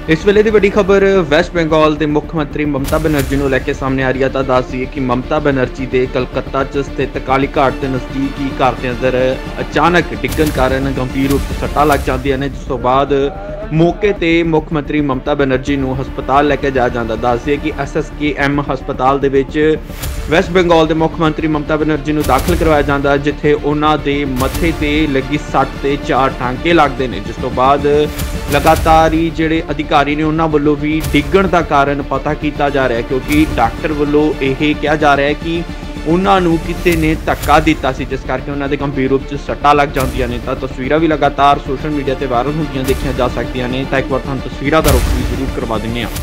इस वेले की बड़ी खबर वैस्ट बंगाल के मुख्य मंत्री ममता बनर्जी को लैके सामने आ रही है। तो दस दिए कि ममता बनर्जी के कलकत्ता च स्थित काली घाट के नज़दीक ही घर के अंदर अचानक डिग्गन कारण गंभीर रूप से सट्टां लग जांदियां ने, जिस तो बाद मौके ते मुख्य मंत्री ममता बनर्जी को हस्पताल लैके जाया जाता। दस दिए कि SSKM हस्पताल दे विच वैस्ट बंगाल के मुख्य मंत्री ममता बनर्जी को दाखिल करवाया जाता, जिथे उन्होंने मथे ते लगी सट ते 4 टांके लगते हैं, जिस तो बाद लगातार ही ਜਿਹੜੇ ਅਧਿਕਾਰੀ ਨੇ ਉਹਨਾਂ ਵੱਲੋਂ ਵੀ ਡਿੱਗਣ ਦਾ ਕਾਰਨ ਪਤਾ ਕੀਤਾ ਜਾ ਰਿਹਾ ਹੈ, क्योंकि ਡਾਕਟਰ ਵੱਲੋਂ ਇਹ ਕਿਹਾ ਜਾ ਰਿਹਾ ਹੈ ਕਿ ਉਹਨਾਂ ਨੂੰ ਕਿਸੇ ਨੇ ਧੱਕਾ ਦਿੱਤਾ ਸੀ, ਜਿਸ ਕਰਕੇ ਉਹਨਾਂ ਦੇ ਗੰਭੀਰ ਰੂਪ 'ਚ ਸੱਟਾਂ ਲੱਗ ਜਾਂਦੀਆਂ ਨੇ। ਤਾਂ ਤਸਵੀਰਾਂ ਵੀ ਲਗਾਤਾਰ ਸੋਸ਼ਲ ਮੀਡੀਆ ਤੇ ਵਾਇਰਲ ਹੁੰਦੀਆਂ ਦੇਖੀਆਂ ਜਾ ਸਕਦੀਆਂ ਨੇ। ਤਾਂ ਇੱਕ ਵਾਰ ਤੁਹਾਨੂੰ ਤਸਵੀਰਾਂ ਦਾ ਰੁਖ ਵੀ ਜ਼ਰੂਰ ਕਰਵਾ ਦਿੰਦੇ ਹਾਂ।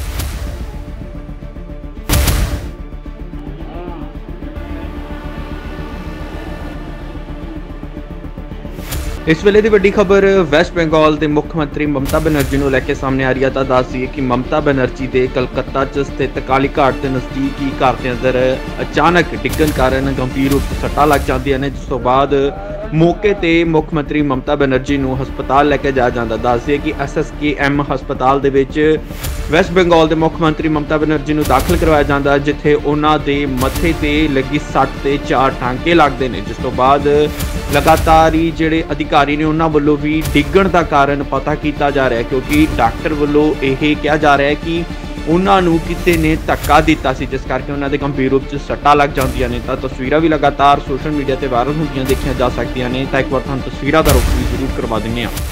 इस वेले की बड़ी खबर वैस्ट बंगाल के मुख्य मंत्री ममता बनर्जी को लैके सामने आ रही है। तो दस दिए कि ममता बनर्जी के कलकत्ता च स्थित काली घाट के नज़दीक ही घर के अंदर अचानक डिग्गन कारण गंभीर रूप से सट्टां लग जांदियां ने, जिस तो बाद मौके ते मुख्य मंत्री ममता बनर्जी को हस्पताल लैके जाया जाता। दस दिए कि SSKM हस्पताल दे विच वैस्ट बंगाल के मुख्य मंत्री ममता बनर्जी को दाखिल करवाया जाता, जिथे उन्होंने मथे ते लगी सट ते 4 टांके लगते हैं, जिस तो बाद लगातार ही ਜਿਹੜੇ ਅਧਿਕਾਰੀ ਨੇ ਉਹਨਾਂ ਵੱਲੋਂ ਵੀ ਡਿੱਗਣ ਦਾ ਕਾਰਨ ਪਤਾ ਕੀਤਾ ਜਾ ਰਿਹਾ ਹੈ, क्योंकि ਡਾਕਟਰ ਵੱਲੋਂ ਇਹ ਕਿਹਾ ਜਾ ਰਿਹਾ ਹੈ ਕਿ ਉਹਨਾਂ ਨੂੰ ਕਿਸੇ ਨੇ ਧੱਕਾ ਦਿੱਤਾ ਸੀ, ਜਿਸ ਕਰਕੇ ਉਹਨਾਂ ਦੇ ਗੰਭੀਰ ਰੂਪ 'ਚ ਸੱਟਾਂ ਲੱਗ ਜਾਂਦੀਆਂ ਨੇ। ਤਾਂ ਤਸਵੀਰਾਂ ਵੀ ਲਗਾਤਾਰ ਸੋਸ਼ਲ ਮੀਡੀਆ ਤੇ ਵਾਇਰਲ ਹੁੰਦੀਆਂ ਦੇਖੀਆਂ ਜਾ ਸਕਦੀਆਂ ਨੇ। ਤਾਂ ਇੱਕ ਵਾਰ ਤੁਹਾਨੂੰ ਤਸਵੀਰਾਂ ਦਾ ਰੁਖ ਵੀ ਜ਼ਰੂਰ ਕਰਵਾ ਦਿੰਦੇ ਹਾਂ।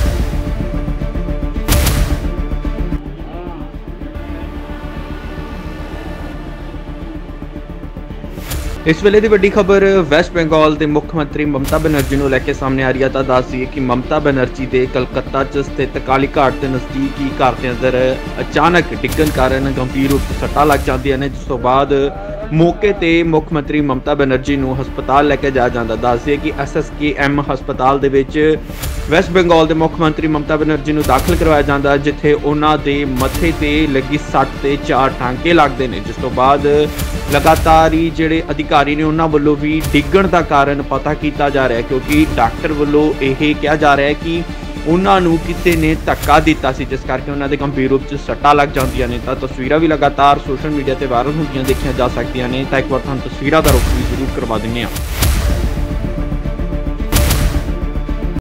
इस वेले की बड़ी खबर वैस्ट बंगाल के मुख्य मंत्री ममता बनर्जी को लैके सामने आ रही है। तो दस दिए कि ममता बनर्जी के कलकत्ता च स्थित काली घाट के नज़दीक ही घर के अंदर अचानक डिग्गन कारण गंभीर रूप से सट्टां लग जांदियां ने, जिस तो बाद मौके ते मुख्य मंत्री ममता बनर्जी को हस्पताल लैके जाया जाता। दस दिए कि SSKM हस्पताल दे विच वैस्ट बंगाल के मुख्य मंत्री ममता बनर्जी को दाखिल करवाया जाता, जिथे उन्होंने मथे ते लगी सट ते 4 टांके लगते हैं, जिस तो बाद लगातार ही ਜਿਹੜੇ ਅਧਿਕਾਰੀ ਨੇ ਉਹਨਾਂ ਵੱਲੋਂ ਵੀ ਡਿੱਗਣ ਦਾ ਕਾਰਨ ਪਤਾ ਕੀਤਾ ਜਾ ਰਿਹਾ ਹੈ, क्योंकि ਡਾਕਟਰ ਵੱਲੋਂ ਇਹ ਕਿਹਾ ਜਾ ਰਿਹਾ ਹੈ ਕਿ ਉਹਨਾਂ ਨੂੰ ਕਿਸੇ ਨੇ ਧੱਕਾ ਦਿੱਤਾ ਸੀ, ਜਿਸ ਕਰਕੇ ਉਹਨਾਂ ਦੇ ਗੰਭੀਰ ਰੂਪ 'ਚ ਸੱਟਾਂ ਲੱਗ ਜਾਂਦੀਆਂ ਨੇ। ਤਾਂ ਤਸਵੀਰਾਂ ਵੀ ਲਗਾਤਾਰ ਸੋਸ਼ਲ ਮੀਡੀਆ ਤੇ ਵਾਇਰਲ ਹੁੰਦੀਆਂ ਦੇਖੀਆਂ ਜਾ ਸਕਦੀਆਂ ਨੇ। ਤਾਂ ਇੱਕ ਵਾਰ ਤੁਹਾਨੂੰ ਤਸਵੀਰਾਂ ਦਾ ਰੁਖ ਵੀ ਜ਼ਰੂਰ ਕਰਵਾ ਦਿੰਦੇ ਹਾਂ।